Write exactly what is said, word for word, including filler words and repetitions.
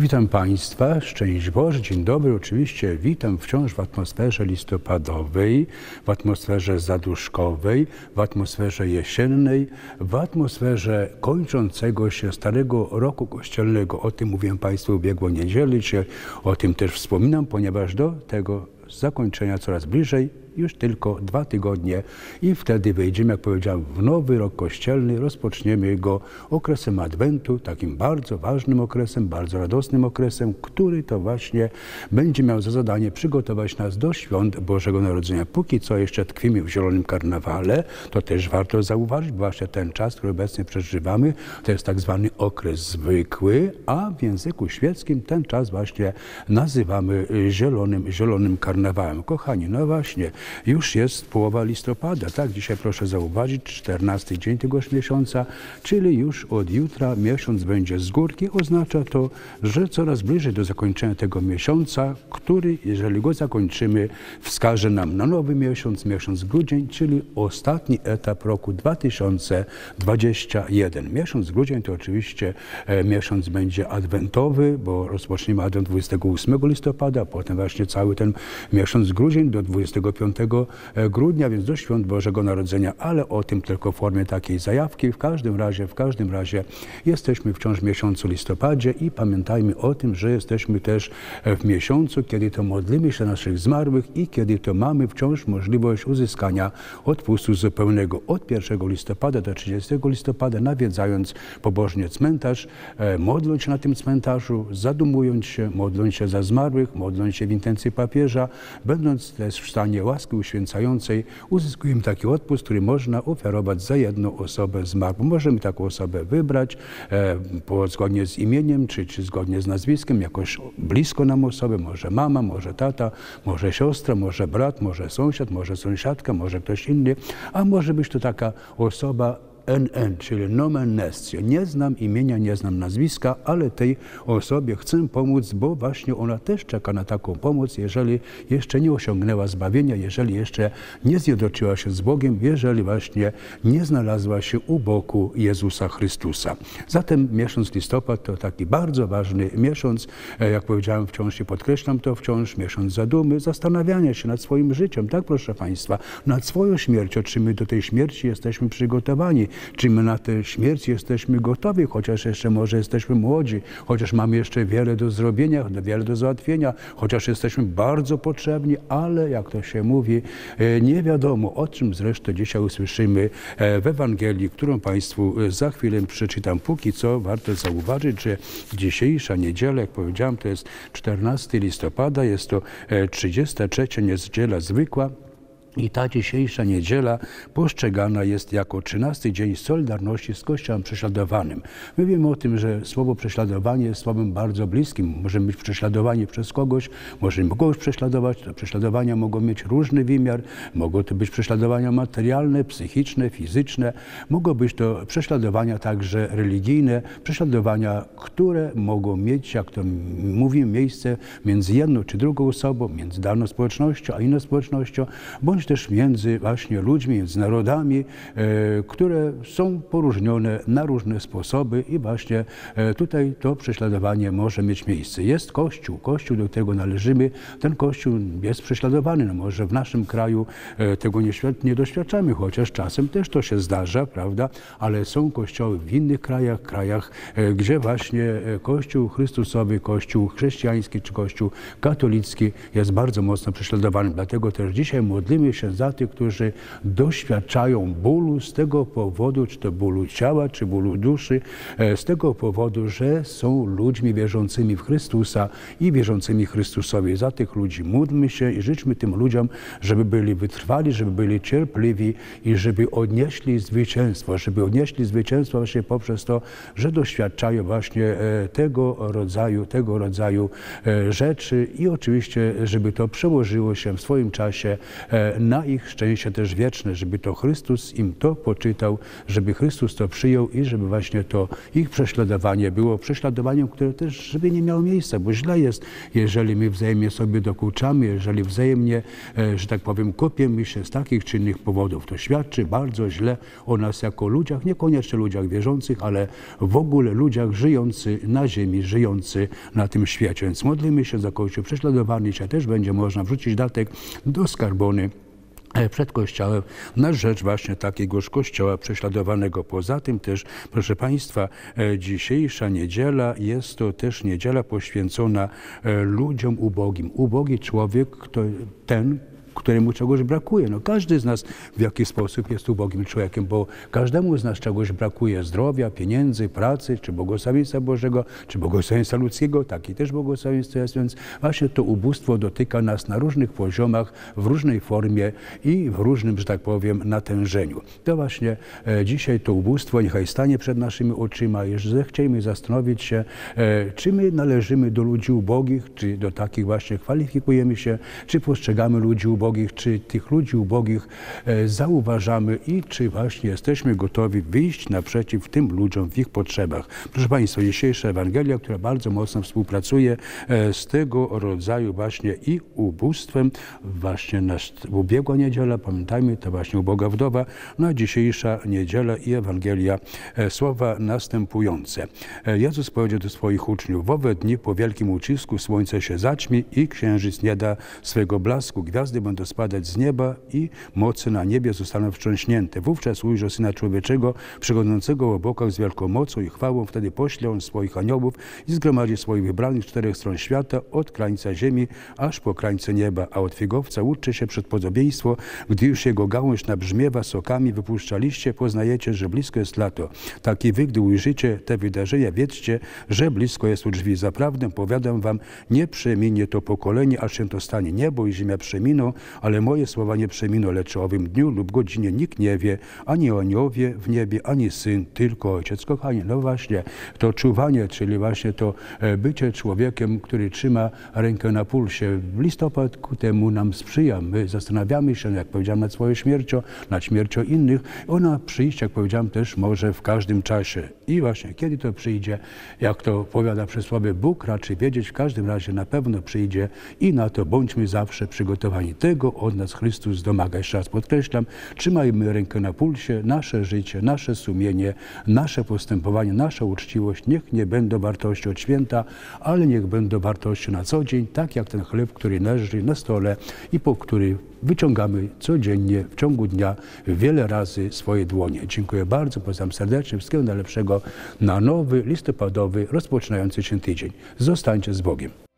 Witam Państwa, szczęść Boże, dzień dobry. Oczywiście witam wciąż w atmosferze listopadowej, w atmosferze zaduszkowej, w atmosferze jesiennej, w atmosferze kończącego się starego roku kościelnego. O tym mówiłem Państwu ubiegłą niedzielę, czy o tym też wspominam, ponieważ do tego zakończenia coraz bliżej, już tylko dwa tygodnie i wtedy wejdziemy, jak powiedziałem, w nowy rok kościelny. Rozpoczniemy go okresem Adwentu, takim bardzo ważnym okresem, bardzo radosnym okresem, który to właśnie będzie miał za zadanie przygotować nas do świąt Bożego Narodzenia. Póki co jeszcze tkwimy w zielonym karnawale, to też warto zauważyć, bo właśnie ten czas, który obecnie przeżywamy, to jest tak zwany okres zwykły, a w języku świeckim ten czas właśnie nazywamy zielonym, zielonym karnawałem. Kochani, no właśnie, już jest połowa listopada, tak? Dzisiaj proszę zauważyć, czternasty dzień tegoż miesiąca, czyli już od jutra miesiąc będzie z górki. Oznacza to, że coraz bliżej do zakończenia tego miesiąca, który, jeżeli go zakończymy, wskaże nam na nowy miesiąc, miesiąc grudzień, czyli ostatni etap roku dwa tysiące dwudziestego pierwszego. Miesiąc grudzień to oczywiście e, miesiąc będzie adwentowy, bo rozpoczniemy adwent dwudziestego ósmego listopada, a potem właśnie cały ten miesiąc grudzień do dwudziestego piątego grudnia, więc do świąt Bożego Narodzenia, ale o tym tylko w formie takiej zajawki. W każdym razie, w każdym razie jesteśmy wciąż w miesiącu listopadzie i pamiętajmy o tym, że jesteśmy też w miesiącu, kiedy to modlimy się naszych zmarłych i kiedy to mamy wciąż możliwość uzyskania odpustu zupełnego. Od pierwszego listopada do trzydziestego listopada, nawiedzając pobożnie cmentarz, modląc się na tym cmentarzu, zadumując się, modląc się za zmarłych, modląc się w intencji papieża, będąc też w stanie łaski uświęcającej, uzyskujemy taki odpust, który można oferować za jedną osobę zmarłą. Możemy taką osobę wybrać e, po, zgodnie z imieniem, czy, czy zgodnie z nazwiskiem, jakoś blisko nam osobę, może mama, może tata, może siostra, może brat, może sąsiad, może sąsiadka, może ktoś inny, a może być to taka osoba N N, czyli nomen nestio. Nie znam imienia, nie znam nazwiska, ale tej osobie chcę pomóc, bo właśnie ona też czeka na taką pomoc, jeżeli jeszcze nie osiągnęła zbawienia, jeżeli jeszcze nie zjednoczyła się z Bogiem, jeżeli właśnie nie znalazła się u boku Jezusa Chrystusa. Zatem miesiąc listopad to taki bardzo ważny miesiąc, jak powiedziałem, wciąż się podkreślam to wciąż, miesiąc zadumy, zastanawiania się nad swoim życiem, tak proszę Państwa, nad swoją śmiercią, czy my do tej śmierci jesteśmy przygotowani, czy my na tę śmierć jesteśmy gotowi, chociaż jeszcze może jesteśmy młodzi, chociaż mamy jeszcze wiele do zrobienia, wiele do załatwienia, chociaż jesteśmy bardzo potrzebni, ale jak to się mówi, nie wiadomo, o czym zresztą dzisiaj usłyszymy w Ewangelii, którą Państwu za chwilę przeczytam. Póki co warto zauważyć, że dzisiejsza niedziela, jak powiedziałem, to jest czternastego listopada, jest to trzydziesta trzecia niedziela zwykła. I ta dzisiejsza niedziela postrzegana jest jako trzynasty dzień Solidarności z Kościołem prześladowanym. My wiemy o tym, że słowo prześladowanie jest słowem bardzo bliskim. Możemy być prześladowani przez kogoś, możemy kogoś prześladować. Te prześladowania mogą mieć różny wymiar. Mogą to być prześladowania materialne, psychiczne, fizyczne. Mogą być to prześladowania także religijne. Prześladowania, które mogą mieć, jak to mówimy, miejsce między jedną czy drugą osobą, między daną społecznością a inną społecznością, bądź też między właśnie ludźmi, między narodami, e, które są poróżnione na różne sposoby i właśnie e, tutaj to prześladowanie może mieć miejsce. Jest Kościół, Kościół, do którego należymy, ten Kościół jest prześladowany. No może w naszym kraju e, tego nie, nie doświadczamy, chociaż czasem też to się zdarza, prawda, ale są kościoły w innych krajach, krajach, e, gdzie właśnie Kościół Chrystusowy, Kościół chrześcijański czy Kościół katolicki jest bardzo mocno prześladowany. Dlatego też dzisiaj modlimy się za tych, którzy doświadczają bólu z tego powodu, czy to bólu ciała, czy bólu duszy, z tego powodu, że są ludźmi wierzącymi w Chrystusa i wierzącymi Chrystusowi. Za tych ludzi módlmy się i życzmy tym ludziom, żeby byli wytrwali, żeby byli cierpliwi i żeby odnieśli zwycięstwo, żeby odnieśli zwycięstwo właśnie poprzez to, że doświadczają właśnie tego rodzaju, tego rodzaju rzeczy i oczywiście, żeby to przełożyło się w swoim czasie na ich szczęście też wieczne, żeby to Chrystus im to poczytał, żeby Chrystus to przyjął i żeby właśnie to ich prześladowanie było prześladowaniem, które też żeby nie miało miejsca, bo źle jest, jeżeli my wzajemnie sobie dokuczamy, jeżeli wzajemnie, że tak powiem, kopiemy się z takich czy innych powodów. To świadczy bardzo źle o nas jako ludziach, niekoniecznie ludziach wierzących, ale w ogóle ludziach żyjących na ziemi, żyjących na tym świecie. Więc modlimy się za Kościół prześladowany. Dzisiaj też będzie można wrzucić datek do skarbony przed Kościołem na rzecz właśnie takiegoż Kościoła prześladowanego. Poza tym też, proszę Państwa, dzisiejsza niedziela jest to też niedziela poświęcona ludziom ubogim. Ubogi człowiek to ten, któremu czegoś brakuje. No, każdy z nas w jakiś sposób jest ubogim człowiekiem, bo każdemu z nas czegoś brakuje: zdrowia, pieniędzy, pracy, czy błogosławieństwa Bożego, czy błogosławieństwa ludzkiego, taki też błogosławieństwo jest, więc właśnie to ubóstwo dotyka nas na różnych poziomach, w różnej formie i w różnym, że tak powiem, natężeniu. To właśnie e, dzisiaj to ubóstwo niechaj stanie przed naszymi oczyma i zechciejmy zastanowić się, e, czy my należymy do ludzi ubogich, czy do takich właśnie kwalifikujemy się, czy postrzegamy ludzi ubogich, ubogich, czy tych ludzi ubogich e, zauważamy i czy właśnie jesteśmy gotowi wyjść naprzeciw tym ludziom w ich potrzebach. Proszę Państwa, dzisiejsza Ewangelia, która bardzo mocno współpracuje e, z tego rodzaju właśnie i ubóstwem, właśnie na ubiegła niedziela, pamiętajmy, to właśnie uboga wdowa, no a dzisiejsza niedziela i Ewangelia e, słowa następujące. E, Jezus powiedział do swoich uczniów: w owe dni po wielkim ucisku słońce się zaćmi i księżyc nie da swego blasku, gwiazdy będą spadać z nieba i moce na niebie zostaną wstrząśnięte. Wówczas ujrzał Syna Człowieczego przychodzącego w obłokach z wielką mocą i chwałą. Wtedy pośle on swoich aniołów i zgromadzi swoich wybranych z czterech stron świata, od krańca ziemi aż po krańce nieba. A od figowca uczcie się przed podobieństwo, gdy już jego gałąź nabrzmiewa sokami, wypuszcza liście, poznajecie, że blisko jest lato. Tak i wy, gdy ujrzycie te wydarzenia, wiedzcie, że blisko jest u drzwi. Zaprawdę powiadam wam, nie przeminie to pokolenie, aż się to stanie. Niebo i ziemia przeminą, ale moje słowa nie przeminą, lecz o owym dniu lub godzinie nikt nie wie, ani aniołowie w niebie, ani Syn, tylko Ojciec. Kochani, no właśnie, to czuwanie, czyli właśnie to bycie człowiekiem, który trzyma rękę na pulsie. Listopad ku temu nam sprzyja. My zastanawiamy się, jak powiedziałem, nad swoją śmiercią, nad śmiercią innych. Ona przyjść, jak powiedziałem, też może w każdym czasie. I właśnie, kiedy to przyjdzie, jak to powiada przysłowie, Bóg raczy wiedzieć, w każdym razie na pewno przyjdzie i na to bądźmy zawsze przygotowani. Tego od nas Chrystus domaga. Jeszcze raz podkreślam, trzymajmy rękę na pulsie, nasze życie, nasze sumienie, nasze postępowanie, nasza uczciwość niech nie będą wartości od święta, ale niech będą wartości na co dzień, tak jak ten chleb, który leży na stole i po który wyciągamy codziennie w ciągu dnia wiele razy swoje dłonie. Dziękuję bardzo, pozdrawiam serdecznie, wszystkiego najlepszego na nowy, listopadowy, rozpoczynający się tydzień. Zostańcie z Bogiem.